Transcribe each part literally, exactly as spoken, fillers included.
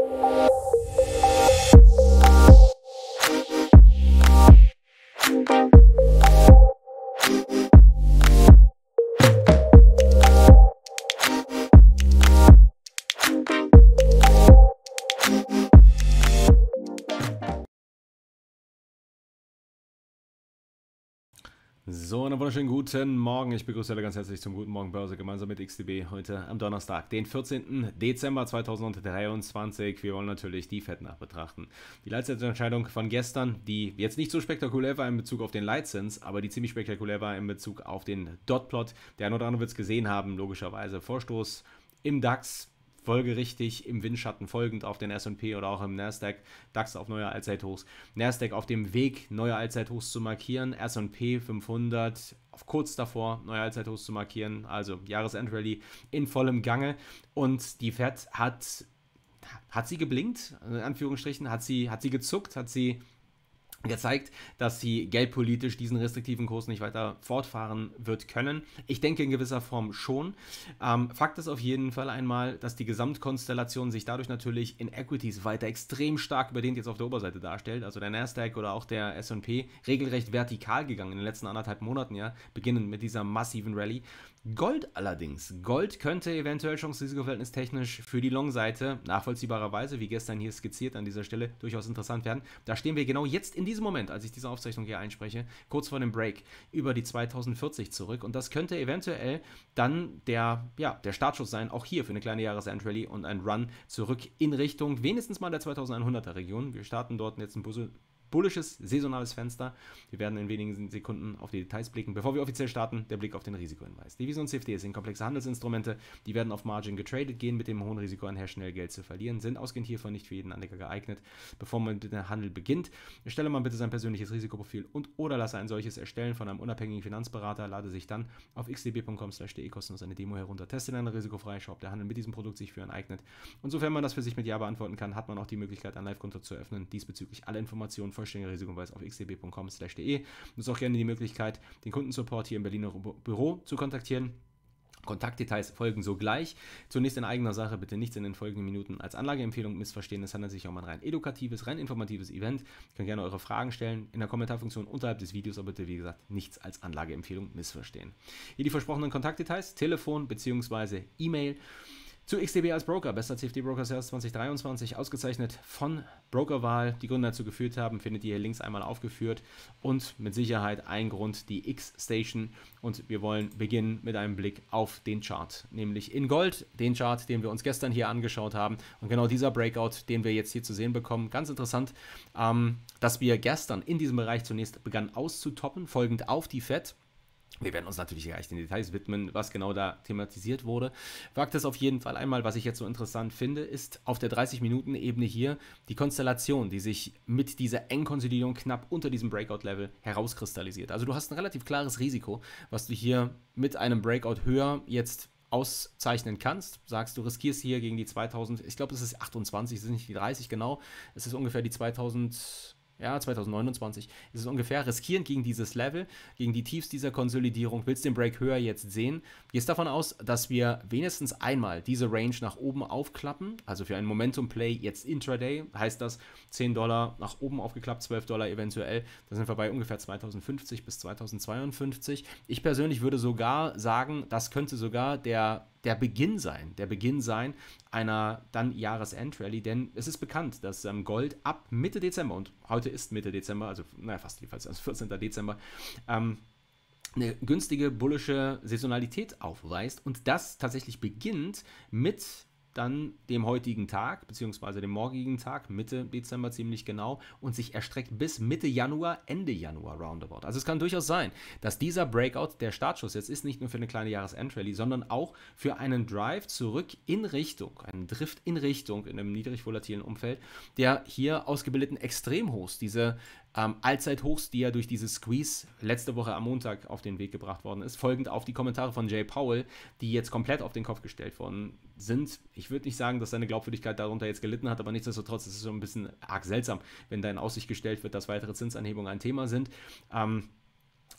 So, einen wunderschönen guten Morgen. Ich begrüße alle ganz herzlich zum Guten Morgen Börse gemeinsam mit X T B heute am Donnerstag, den vierzehnten Dezember zweitausenddreiundzwanzig. Wir wollen natürlich die Fed nachbetrachten. Die Leitzinsentscheidung von gestern, die jetzt nicht so spektakulär war in Bezug auf den Leitzins, aber die ziemlich spektakulär war in Bezug auf den Dotplot. Der ein oder andere wird es gesehen haben, logischerweise. Vorstoß im DAX. Folgerichtig im Windschatten folgend auf den S und P oder auch im Nasdaq, DAX auf neue Allzeithochs, Nasdaq auf dem Weg, neue Allzeithochs zu markieren, S und P fünfhundert auf kurz davor, neue Allzeithochs zu markieren, also Jahresendrallye in vollem Gange und die Fed hat, hat sie geblinkt, in Anführungsstrichen, hat sie, hat sie gezuckt, hat sie gezeigt, dass sie geldpolitisch diesen restriktiven Kurs nicht weiter fortfahren wird können. Ich denke in gewisser Form schon. Ähm, Fakt ist auf jeden Fall einmal, dass die Gesamtkonstellation sich dadurch natürlich in Equities weiter extrem stark überdehnt jetzt auf der Oberseite darstellt. Also der Nasdaq oder auch der S und P regelrecht vertikal gegangen in den letzten anderthalb Monaten, ja, beginnend mit dieser massiven Rallye. Gold allerdings. Gold könnte eventuell Chance-Risiko-Verhältnis technisch für die Long-Seite nachvollziehbarerweise, wie gestern hier skizziert an dieser Stelle, durchaus interessant werden. Da stehen wir genau jetzt in diesem Moment, als ich diese Aufzeichnung hier einspreche, kurz vor dem Break, über die zweitausendvierzig zurück. Und das könnte eventuell dann der, ja, der Startschuss sein, auch hier für eine kleine Jahresendrallye und ein Run zurück in Richtung wenigstens mal der zweitausendeinhunderter Region. Wir starten dort jetzt ein Puzzle. Bullisches, saisonales Fenster. Wir werden in wenigen Sekunden auf die Details blicken. Bevor wir offiziell starten, der Blick auf den Risikohinweis. Devisen und C F Ds sind komplexe Handelsinstrumente, die werden auf Margin getradet, gehen mit dem hohen Risiko einher, schnell Geld zu verlieren, sind ausgehend hiervon nicht für jeden Anleger geeignet. Bevor man mit dem Handel beginnt, erstelle man bitte sein persönliches Risikoprofil und oder lasse ein solches erstellen von einem unabhängigen Finanzberater, lade sich dann auf x t b punkt com slash de kostenlos eine Demo herunter, teste dann risikofrei, schau, ob der Handel mit diesem Produkt sich für einen eignet. Und sofern man das für sich mit Ja beantworten kann, hat man auch die Möglichkeit, ein Live-Konto zu öffnen. Diesbezüglich alle Informationen vollständiger Risikohinweis auf x t b punkt com slash de. Nutzt auch gerne die Möglichkeit, den Kundensupport hier im Berliner Büro zu kontaktieren. Kontaktdetails folgen sogleich. Zunächst in eigener Sache, bitte nichts in den folgenden Minuten als Anlageempfehlung missverstehen. Es handelt sich um ein rein edukatives, rein informatives Event. Ihr könnt gerne eure Fragen stellen in der Kommentarfunktion unterhalb des Videos, aber bitte, wie gesagt, nichts als Anlageempfehlung missverstehen. Hier die versprochenen Kontaktdetails, Telefon bzw. E-Mail. Zu X T B als Broker, bester C F D-Broker Sales zwanzig dreiundzwanzig, ausgezeichnet von Brokerwahl. Die Gründe dazu geführt haben, findet ihr hier links einmal aufgeführt und mit Sicherheit ein Grund, die X-Station. Und wir wollen beginnen mit einem Blick auf den Chart, nämlich in Gold, den Chart, den wir uns gestern hier angeschaut haben. Und genau dieser Breakout, den wir jetzt hier zu sehen bekommen, ganz interessant, ähm, dass wir gestern in diesem Bereich zunächst begannen auszutoppen, folgend auf die Fed. Wir werden uns natürlich gleich den Details widmen, was genau da thematisiert wurde. Fakt ist auf jeden Fall einmal, was ich jetzt so interessant finde, ist auf der dreißig-Minuten-Ebene hier die Konstellation, die sich mit dieser Engkonsolidierung knapp unter diesem Breakout-Level herauskristallisiert. Also du hast ein relativ klares Risiko, was du hier mit einem Breakout höher jetzt auszeichnen kannst. Sagst, du riskierst hier gegen die zweitausend, ich glaube, es ist achtundzwanzig, es ist nicht die dreißig genau, es ist ungefähr die zweitausend... Ja, zweitausendneunundzwanzig ist es ungefähr, riskierend gegen dieses Level, gegen die Tiefs dieser Konsolidierung, willst den Break höher jetzt sehen. Gehst davon aus, dass wir wenigstens einmal diese Range nach oben aufklappen, also für ein Momentum-Play jetzt Intraday, heißt das zehn Dollar nach oben aufgeklappt, zwölf Dollar eventuell, da sind wir bei ungefähr zweitausendfünfzig bis zweitausendzweiundfünfzig. Ich persönlich würde sogar sagen, das könnte sogar der der Beginn sein, der Beginn sein einer dann Jahresendrallye, denn es ist bekannt, dass ähm, Gold ab Mitte Dezember, und heute ist Mitte Dezember, also naja, fast jedenfalls, also vierzehnten Dezember, ähm, eine günstige bullische Saisonalität aufweist und das tatsächlich beginnt mit dann dem heutigen Tag, beziehungsweise dem morgigen Tag, Mitte Dezember ziemlich genau, und sich erstreckt bis Mitte Januar, Ende Januar roundabout. Also es kann durchaus sein, dass dieser Breakout der Startschuss jetzt ist, nicht nur für eine kleine Jahresendrallye, sondern auch für einen Drive zurück in Richtung, einen Drift in Richtung in einem niedrig volatilen Umfeld, der hier ausgebildeten Extremhochs, diese Ähm, Allzeithochs, die ja durch dieses Squeeze letzte Woche am Montag auf den Weg gebracht worden ist, folgend auf die Kommentare von Jay Powell, die jetzt komplett auf den Kopf gestellt worden sind. Ich würde nicht sagen, dass seine Glaubwürdigkeit darunter jetzt gelitten hat, aber nichtsdestotrotz ist es so ein bisschen arg seltsam, wenn da in Aussicht gestellt wird, dass weitere Zinsanhebungen ein Thema sind. Ähm,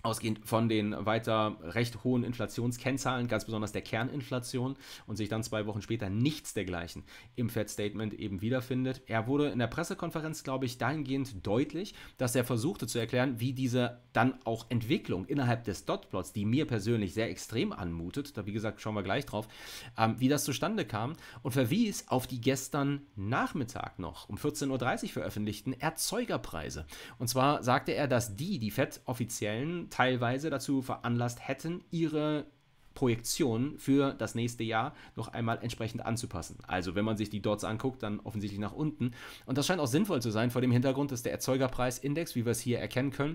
ausgehend von den weiter recht hohen Inflationskennzahlen, ganz besonders der Kerninflation, und sich dann zwei Wochen später nichts dergleichen im Fed-Statement eben wiederfindet. Er wurde in der Pressekonferenz, glaube ich, dahingehend deutlich, dass er versuchte zu erklären, wie diese dann auch Entwicklung innerhalb des Dotplots, die mir persönlich sehr extrem anmutet, da wie gesagt schauen wir gleich drauf, ähm, wie das zustande kam, und verwies auf die gestern Nachmittag noch um vierzehn Uhr dreißig veröffentlichten Erzeugerpreise. Und zwar sagte er, dass die, die Fed-Offiziellen, teilweise dazu veranlasst hätten, ihre Projektionen für das nächste Jahr noch einmal entsprechend anzupassen. Also wenn man sich die Dots anguckt, dann offensichtlich nach unten. Und das scheint auch sinnvoll zu sein vor dem Hintergrund, dass der Erzeugerpreisindex, wie wir es hier erkennen können,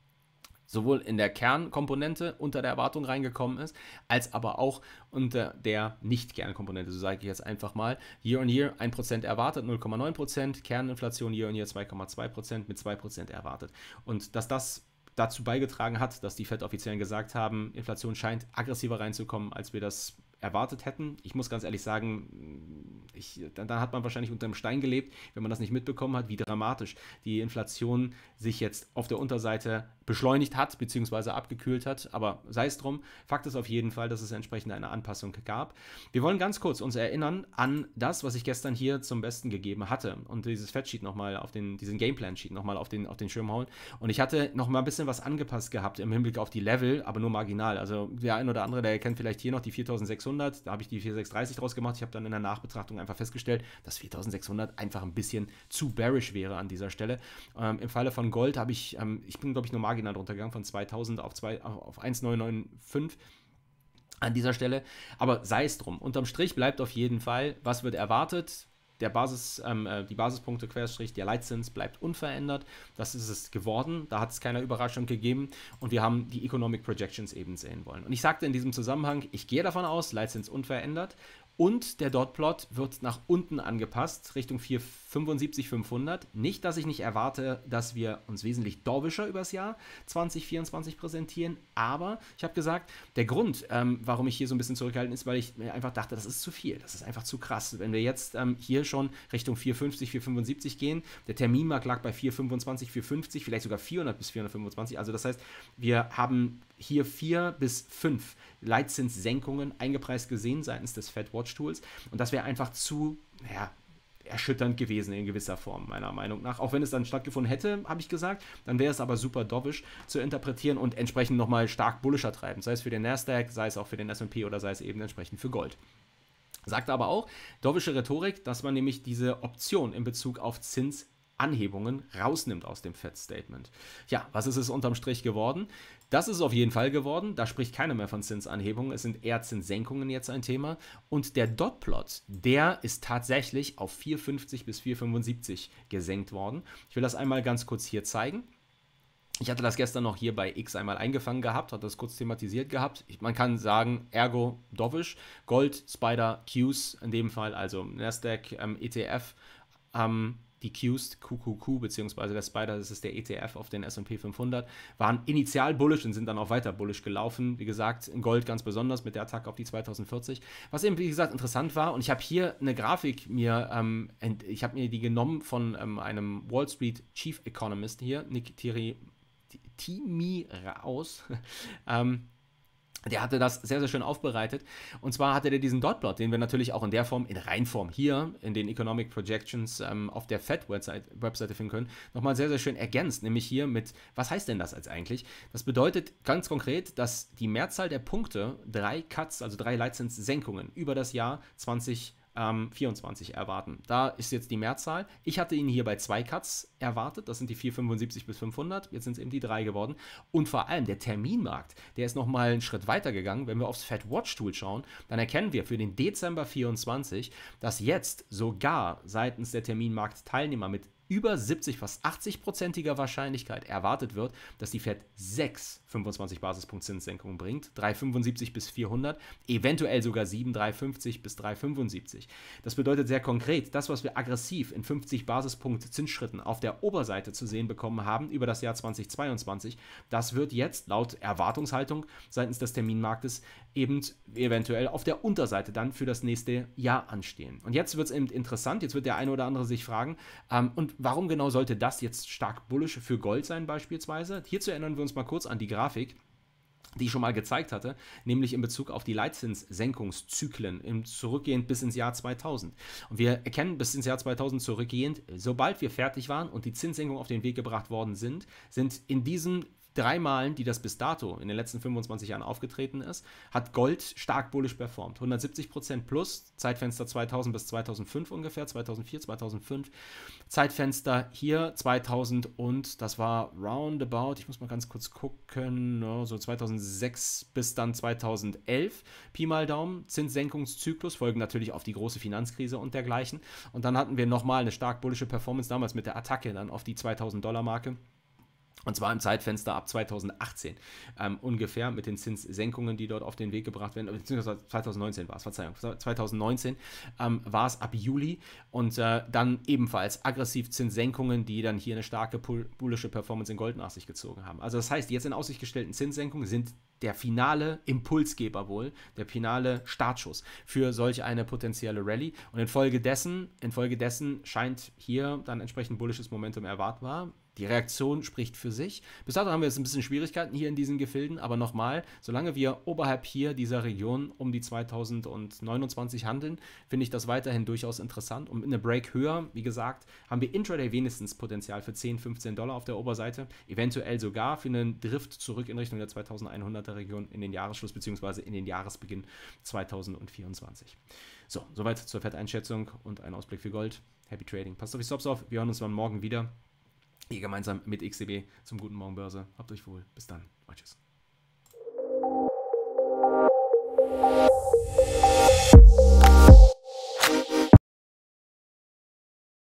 sowohl in der Kernkomponente unter der Erwartung reingekommen ist, als aber auch unter der Nicht-Kernkomponente, so sage ich jetzt einfach mal. Year-on-Year ein Prozent erwartet, null Komma neun Prozent, Kerninflation Year-on-Year zwei Komma zwei Prozent mit zwei Prozent erwartet. Und dass das dazu beigetragen hat, dass die Fed-Offiziellen gesagt haben, Inflation scheint aggressiver reinzukommen, als wir das erwartet hätten. Ich muss ganz ehrlich sagen, ich, dann, dann hat man wahrscheinlich unter einem Stein gelebt, wenn man das nicht mitbekommen hat, wie dramatisch die Inflation sich jetzt auf der Unterseite beschleunigt hat, beziehungsweise abgekühlt hat. Aber sei es drum, Fakt ist auf jeden Fall, dass es entsprechend eine Anpassung gab. Wir wollen ganz kurz uns erinnern an das, was ich gestern hier zum Besten gegeben hatte, und dieses Fed-Sheet nochmal auf den, diesen Gameplan-Sheet nochmal auf den, auf den Schirm holen. Und ich hatte nochmal ein bisschen was angepasst gehabt im Hinblick auf die Level, aber nur marginal. Also der ein oder andere, der kennt vielleicht hier noch die viertausendsechshundert, da habe ich die viertausendsechshundertdreißig draus gemacht. Ich habe dann in der Nachbetrachtung einfach festgestellt, dass viertausendsechshundert einfach ein bisschen zu bearish wäre an dieser Stelle. Ähm, Im Falle von Gold habe ich, ähm, ich bin glaube ich nur marginal drunter gegangen, von zweitausend auf, zwei, auf eins Komma neun neun fünf an dieser Stelle. Aber sei es drum. Unterm Strich bleibt auf jeden Fall, was wird erwartet? Der Basis, ähm, die Basispunkte Querstrich, der Leitzins bleibt unverändert. Das ist es geworden. Da hat es keine Überraschung gegeben. Und wir haben die Economic Projections eben sehen wollen. Und ich sagte in diesem Zusammenhang, ich gehe davon aus, Leitzins unverändert. Und der Dotplot wird nach unten angepasst, Richtung vier Komma fünfundsiebzig fünfhundert. Nicht, dass ich nicht erwarte, dass wir uns wesentlich dovischer übers Jahr zwanzig vierundzwanzig präsentieren, aber ich habe gesagt, der Grund, ähm, warum ich hier so ein bisschen zurückhalten ist, weil ich mir einfach dachte, das ist zu viel, das ist einfach zu krass. Wenn wir jetzt ähm, hier schon Richtung vier Komma fünfzig, vier Komma fünfundsiebzig gehen, der Terminmarkt lag bei vier Komma fünfundzwanzig, vier Komma fünfzig, vielleicht sogar vierhundert bis vierhundertfünfundzwanzig, also das heißt, wir haben hier vier bis fünf Leitzinssenkungen eingepreist gesehen seitens des Fed Watch Tools, und das wäre einfach zu, ja, erschütternd gewesen in gewisser Form, meiner Meinung nach. Auch wenn es dann stattgefunden hätte, habe ich gesagt, dann wäre es aber super dovish zu interpretieren und entsprechend nochmal stark bullischer treiben, sei es für den Nasdaq, sei es auch für den S und P oder sei es eben entsprechend für Gold. Sagte aber auch, dovische Rhetorik, dass man nämlich diese Option in Bezug auf Zinsanhebungen rausnimmt aus dem Fed-Statement. Ja, was ist es unterm Strich geworden? Das ist es auf jeden Fall geworden. Da spricht keiner mehr von Zinsanhebungen. Es sind eher Zinssenkungen jetzt ein Thema. Und der Dotplot, der ist tatsächlich auf vier Komma fünfzig bis vier Komma fünfundsiebzig gesenkt worden. Ich will das einmal ganz kurz hier zeigen. Ich hatte das gestern noch hier bei X einmal eingefangen gehabt, hatte das kurz thematisiert gehabt. Ich, man kann sagen, ergo dovish, Gold, Spider, Qs in dem Fall, also Nasdaq, ähm, E T F, ähm, die Qs, Q Q Q, beziehungsweise der Spider, das ist der E T F auf den S und P fünfhundert, waren initial bullish und sind dann auch weiter bullish gelaufen. Wie gesagt, in Gold ganz besonders mit der Attacke auf die zweitausendvierzig. Was eben, wie gesagt, interessant war, und ich habe hier eine Grafik mir, ähm, ich habe mir die genommen von ähm, einem Wall Street Chief Economist hier, Nick Tiri, Timi Raus, ähm, der hatte das sehr, sehr schön aufbereitet. Und zwar hatte der diesen Dotplot, den wir natürlich auch in der Form, in Reinform hier in den Economic Projections ähm, auf der Fed-Webseite Webseite finden können, nochmal sehr, sehr schön ergänzt. Nämlich hier mit, was heißt denn das jetzt eigentlich? Das bedeutet ganz konkret, dass die Mehrzahl der Punkte drei Cuts, also drei Leitzinssenkungen über das Jahr zwanzig vierundzwanzig erwarten. Da ist jetzt die Mehrzahl. Ich hatte ihn hier bei zwei Cuts erwartet. Das sind die vier Komma fünfundsiebzig bis fünfhundert. Jetzt sind es eben die drei geworden. Und vor allem der Terminmarkt, der ist nochmal einen Schritt weiter gegangen. Wenn wir aufs Fed Watch Tool schauen, dann erkennen wir für den Dezember vierundzwanzig, dass jetzt sogar seitens der Terminmarktteilnehmer mit über siebzig, fast achtzig-prozentiger Wahrscheinlichkeit erwartet wird, dass die Fed sechs fünfundzwanzig Basispunkt Zinssenkungen bringt, drei Komma fünfundsiebzig bis vierhundert, eventuell sogar sieben, drei Komma fünfzig bis drei Komma fünfundsiebzig. Das bedeutet sehr konkret, das, was wir aggressiv in fünfzig Basispunkt Zinsschritten auf der Oberseite zu sehen bekommen haben über das Jahr zweitausendzweiundzwanzig, das wird jetzt laut Erwartungshaltung seitens des Terminmarktes eben eventuell auf der Unterseite dann für das nächste Jahr anstehen. Und jetzt wird es eben interessant, jetzt wird der eine oder andere sich fragen, ähm, und warum genau sollte das jetzt stark bullish für Gold sein beispielsweise? Hierzu erinnern wir uns mal kurz an die Grafik, die ich schon mal gezeigt hatte, nämlich in Bezug auf die Leitzinssenkungszyklen, im zurückgehend bis ins Jahr zweitausend. Und wir erkennen bis ins Jahr zweitausend zurückgehend, sobald wir fertig waren und die Zinssenkungen auf den Weg gebracht worden sind, sind in diesen drei Malen, die das bis dato in den letzten fünfundzwanzig Jahren aufgetreten ist, hat Gold stark bullish performt. hundertsiebzig Prozent plus, Zeitfenster zweitausend bis zweitausendfünf ungefähr, zweitausendvier, zweitausendfünf. Zeitfenster hier zweitausend und das war roundabout, ich muss mal ganz kurz gucken, no, so zweitausendsechs bis dann zweitausendelf, Pi mal Daumen, Zinssenkungszyklus, folgen natürlich auf die große Finanzkrise und dergleichen. Und dann hatten wir nochmal eine stark bullische Performance, damals mit der Attacke dann auf die zweitausend Dollar Marke. Und zwar im Zeitfenster ab zweitausendachtzehn ähm, ungefähr mit den Zinssenkungen, die dort auf den Weg gebracht werden, beziehungsweise zweitausendneunzehn war es, Verzeihung, zweitausendneunzehn ähm, war es ab Juli und äh, dann ebenfalls aggressiv Zinssenkungen, die dann hier eine starke bullische Performance in Gold nach sich gezogen haben. Also das heißt, die jetzt in Aussicht gestellten Zinssenkungen sind der finale Impulsgeber wohl, der finale Startschuss für solch eine potenzielle Rallye. Und infolgedessen, infolgedessen scheint hier dann entsprechend bullisches Momentum erwartbar. Die Reaktion spricht für sich. Bis dato haben wir jetzt ein bisschen Schwierigkeiten hier in diesen Gefilden, aber nochmal, solange wir oberhalb hier dieser Region um die zweitausendneunundzwanzig handeln, finde ich das weiterhin durchaus interessant. Und mit einem Break höher, wie gesagt, haben wir intraday wenigstens Potenzial für zehn, fünfzehn Dollar auf der Oberseite, eventuell sogar für einen Drift zurück in Richtung der zweitausendeinhunderter Region in den Jahresschluss bzw. in den Jahresbeginn zweitausendvierundzwanzig. So, soweit zur Fetteinschätzung und ein Ausblick für Gold. Happy Trading. Passt auf die Stops auf. Wir hören uns dann morgen wieder. Hier gemeinsam mit X T B zum Guten Morgen Börse. Habt euch wohl. Bis dann. Und tschüss.